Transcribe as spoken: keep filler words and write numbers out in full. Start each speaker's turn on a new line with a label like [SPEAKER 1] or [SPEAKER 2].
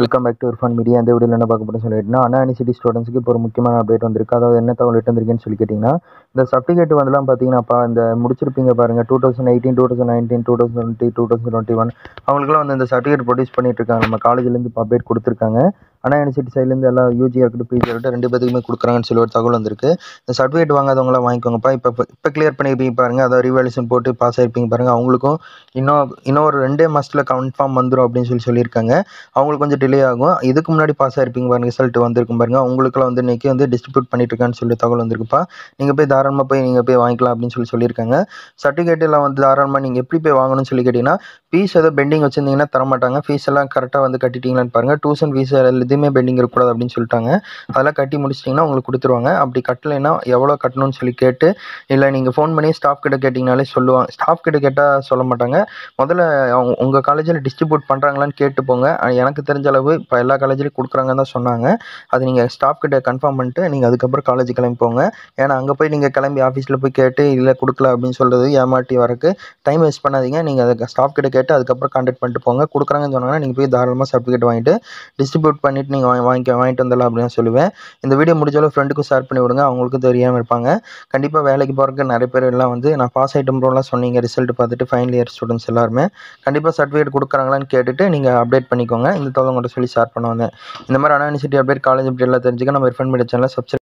[SPEAKER 1] Welcome back to Irfan media. இந்த வீடியோவில் என்ன பார்க்க போகிறோம்னு சொல்லிட்டுனா, அண்ணா யூனிவர்சிட்டி ஸ்டூடெண்ட்ஸ்க்கு இப்போ ஒரு முக்கியமான அப்டேட் வந்திருக்கு. அதாவது என்ன தகவல் எட்டு வந்திருக்குன்னு சொல்லி கேட்டிங்கன்னா, இந்த சர்டிஃபிகேட் வந்துலாம் பார்த்தீங்கன்னாப்பா, இந்த முடிச்சிருப்பீங்க பாருங்கள், two thousand eighteen two thousand nineteen two thousand twenty two thousand twenty one அவங்களுக்குலாம் வந்து இந்த சர்டிஃபிகேட் ப்ரொடியூஸ் பண்ணிட்டு இருக்காங்க. நம்ம காலேஜ்லேருந்து இப்போ அப்டேட் கொடுத்துருக்காங்க. அண்ணா யூனிவர்சிட்டி சைட்லேருந்து எல்லாம் யூஜியாக இருக்கட்டும் பிஜியாக இருக்கட்டும் ரெண்டு பேத்துக்குமே கொடுக்குறாங்கன்னு சொல்லி ஒரு தகவல் வந்திருக்கு. இந்த சர்டிஃபிகேட் வாங்காதவங்களாம் வாங்கிக்கோங்கப்பா. இப்போ இப்போ கிளியர் பண்ணியிருப்பீங்க பாருங்கள், அதாவது ரிவால்யூஷன் போட்டு பாஸ் ஆகிருப்பீங்க பாருங்கள், அவங்களுக்கும் இன்னும் இன்னும் ஒரு ரெண்டே மாதத்தில் கன்ஃபார்ம் வந்துடும் அப்படின்னு சொல்லி சொல்லியிருக்காங்க. அவங்களுக்கு கொஞ்சம் டிலே ஆகும். இதுக்கு முன்னாடி பாஸ் ஆகிருப்பீங்க பாருங்கள், ரிசல்ட் வந்திருக்கும் பாருங்கள், அவங்களுக்குலாம் வந்து இன்றைக்கி வந்து டிஸ்ட்ரிபியூட் பண்ணிட்டு இருக்கான்னு சொல்லி தகவல் வந்திருக்குப்பா. நீங்கள் போய் தாராளமாக போய் நீங்கள் போய் வாங்கிக்கலாம் அப்படின்னு சொல்லி சொல்லியிருக்காங்க. சர்டிஃபிகேட் எல்லாம் வந்து தாராளமாக நீங்கள் எப்படி போய் வாங்கணும்னு சொல்லி கேட்டிங்கன்னா, ஃபீஸ் ஏதோ பெண்டிங் வச்சுருந்தீங்கன்னா தரமாட்டாங்க. ஃபீஸ் எல்லாம் கரெக்டாக வந்து கட்டிட்டீங்களான்னு பாருங்கள். டியூஷன் ஃபீஸ் எதுவுமே பெண்டிங் இருக்கக்கூடாது அப்படின்னு சொல்லிட்டாங்க. அதெல்லாம் கட்டி முடிச்சிட்டிங்கன்னா உங்களுக்கு கொடுத்துருவாங்க. அப்படி கட்டலைன்னா எவ்வளோ கட்டணும்னு சொல்லி கேட்டு, இல்லை நீங்கள் ஃபோன் பண்ணி ஸ்டாஃப் கிட்ட கேட்டிங்கனாலே சொல்லுவாங்க. ஸ்டாஃப் கிட்ட கேட்டால் சொல்ல மாட்டாங்க. முதல்ல அவங்க உங்கள் காலேஜில் டிஸ்ட்ரிபியூட் பண்ணுறாங்களான்னு கேட்டு போங்க. எனக்கு தெரிஞ்ச அளவு இப்போ எல்லா காலேஜ்லேயும் கொடுக்குறாங்கன்னு தான் சொன்னாங்க. அது நீங்கள் ஸ்டாஃப் கிட்ட கன்ஃபார்ம் பண்ணிட்டு நீங்கள் அதுக்கப்புறம் காலேஜ் கிளம்பி போங்க. ஏன்னா அங்கே போய் நீங்கள் கிளம்பி ஆஃபீஸில் போய் கேட்டு இல்லை கொடுக்கல அப்படின்னு சொல்கிறது ஏமாட்டி வரக்கு டைம் வேஸ்ட் பண்ணாதீங்க. நீங்கள் அதை ஸ்டாஃப் கிட்ட கேட்டு அதுக்கப்புறம் கான்டாக்ட் பண்ணிட்டு போங்க. கொடுக்குறாங்கன்னு சொன்னாங்கன்னா நீங்கள் போய் தாராளமாக சர்டிஃபிகேட் வாங்கிட்டு டிஸ்ட்ரிபியூட் பண்ணிவிட்டு நீங்கள் வாங்கி வாங்கிக்க வாங்கிட்டு வந்துடலாம் அப்படின்னு சொல்லுவேன். இந்த வீடியோ முடிஞ்சாலும் ஃப்ரெண்டுக்கும் ஷேர் பண்ணி விடுங்க, அவங்களுக்கும் தெரியாமல் இருப்பாங்க. கண்டிப்பாக வேலைக்கு போகிறதுக்கு நிறைய பேர் எல்லாம் வந்து நான் பாஸ் ஐட்டம் ப்ரோலாம் சொன்னீங்க ரிசல்ட் பார்த்துட்டு ஃபைனல் இயர் ஸ்டூடெண்ட்ஸ் எல்லாருமே கண்டிப்பாக சர்டிஃபிகேட் கொடுக்குறாங்களான்னு கேட்டுட்டு நீங்கள் அப்டேட் பண்ணிக்கோங்க. இந்த தகவல் உங்கள்கிட்ட சொல்லி ஷேர் பண்ண வந்தேன். இந்த மாதிரி Anna university update college update எல்லாம் தெரிஞ்சுக்க நம்ம இர்ஃபான் மீடியா சேனலை சப்ஸ்கிரைப்